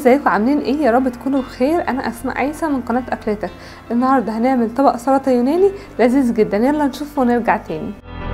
ازيكم عاملين ايه؟ يا رب تكونوا بخير. انا اسماء عيسى من قناه اكلتك. النهارده هنعمل طبق سلطه يوناني لذيذ جدا، يلا نشوفه ونرجع تاني.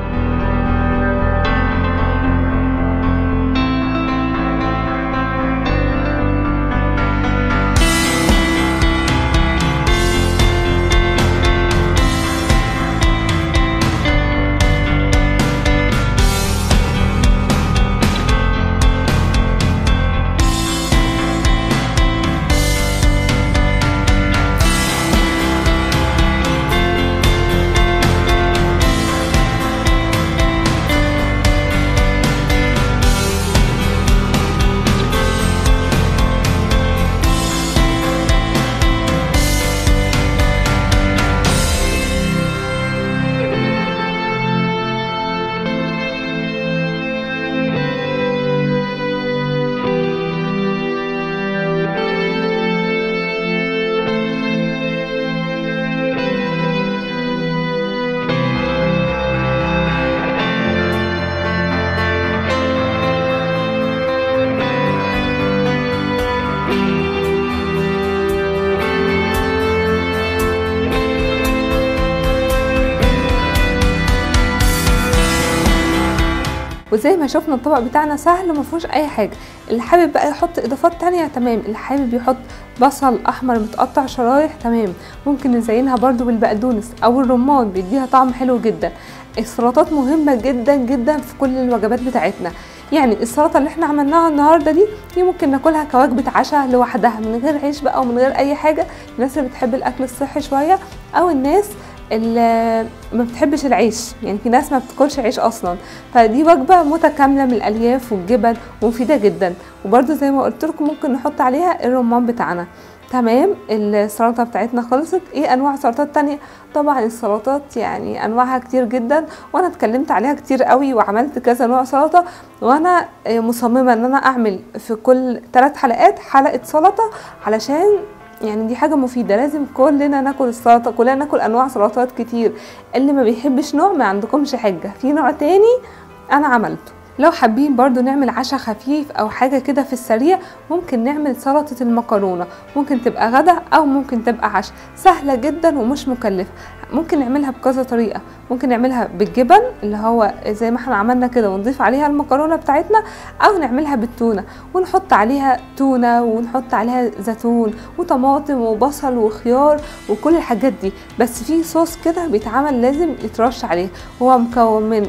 وزي ما شفنا الطبق بتاعنا سهل ومفيهوش اي حاجه. اللي حابب بقى يحط اضافات تانية تمام، اللي حابب يحط بصل احمر متقطع شرايح تمام، ممكن نزينها برده بالبقدونس او الرمان بيديها طعم حلو جدا. السلطات مهمه جدا جدا في كل الوجبات بتاعتنا. يعني السلطه اللي احنا عملناها النهارده دي ممكن ناكلها كوجبه عشاء لوحدها من غير عيش بقى ومن غير اي حاجه. الناس اللي بتحب الاكل الصحي شويه او الناس اللي ما بتحبش العيش، يعني في ناس ما بتاكلش عيش اصلا، فدي وجبه متكامله من الالياف والجبن ومفيده جدا. وبرده زي ما قلت لكم ممكن نحط عليها الرمان بتاعنا. تمام، السلطه بتاعتنا خلصت. ايه انواع سلطات تانية؟ طبعا السلطات يعني انواعها كتير جدا، وانا اتكلمت عليها كتير قوي وعملت كذا نوع سلطه، وانا مصممه ان انا اعمل في كل 3 حلقات حلقه سلطه، علشان يعني دي حاجه مفيده. لازم كلنا ناكل السلطه، كلنا ناكل انواع سلطات كتير. اللي ما بيحبش نوع ما عندكمش حجه، في نوع تاني انا عملته. لو حابين برضو نعمل عشاء خفيف او حاجه كده في السريع، ممكن نعمل سلطه المكرونه. ممكن تبقى غدا او ممكن تبقى عشاء، سهله جدا ومش مكلفه. ممكن نعملها بكذا طريقه. ممكن نعملها بالجبن اللي هو زي ما احنا عملنا كده ونضيف عليها المكرونه بتاعتنا، او نعملها بالتونه ونحط عليها تونه ونحط عليها زيتون وطماطم وبصل وخيار وكل الحاجات دي. بس في صوص كده بيتعمل لازم يترش عليه، هو مكون من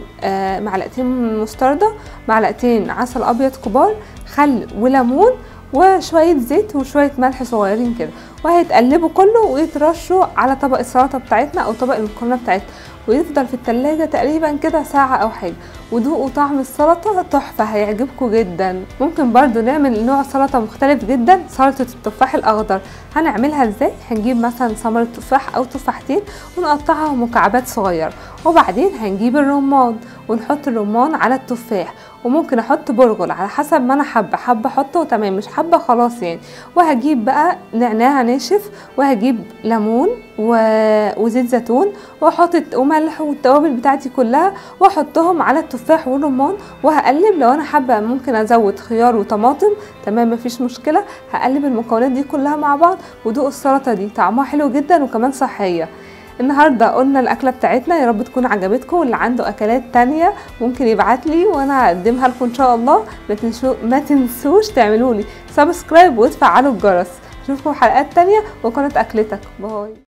معلقتين مستردة، معلقتين عسل ابيض كبار، خل وليمون وشويه زيت وشويه ملح صغيرين كده، وهيتقلبوا كله ويترشوا على طبق السلطه بتاعتنا او طبق المكرونه بتاعتنا، ويفضل في التلاجة تقريبا كده ساعة او حاجة. ودوقوا طعم السلطة تحفة، هيعجبكم جدا. ممكن برضو نعمل نوع سلطة مختلف جدا، سلطة التفاح الاخضر. هنعملها ازاي؟ هنجيب مثلا ثمرة تفاح او تفاحتين ونقطعها مكعبات صغيرة، وبعدين هنجيب الرمان ونحط الرمان على التفاح، وممكن احط برغل على حسب ما انا حابه احطه تمام، مش حابه خلاص يعني. وهجيب بقى نعناع ناشف، وهجيب ليمون وزيت زيتون واحط وملح والتوابل بتاعتي كلها، واحطهم على التفاح والرمان وهقلب. لو انا حابه ممكن ازود خيار وطماطم تمام، مفيش مشكله. هقلب المكونات دي كلها مع بعض، ودوقوا السلطه دي طعمها حلو جدا وكمان صحيه. النهارده قلنا الاكله بتاعتنا، يا رب تكون عجبتكم. واللي عنده اكلات تانية ممكن يبعتلي وانا هقدمها لكم ان شاء الله. ما تنسوش تعملوا لي سبسكرايب وتفعلوا الجرس. اشوفكم حلقات تانية وقناه اكلتك. باي.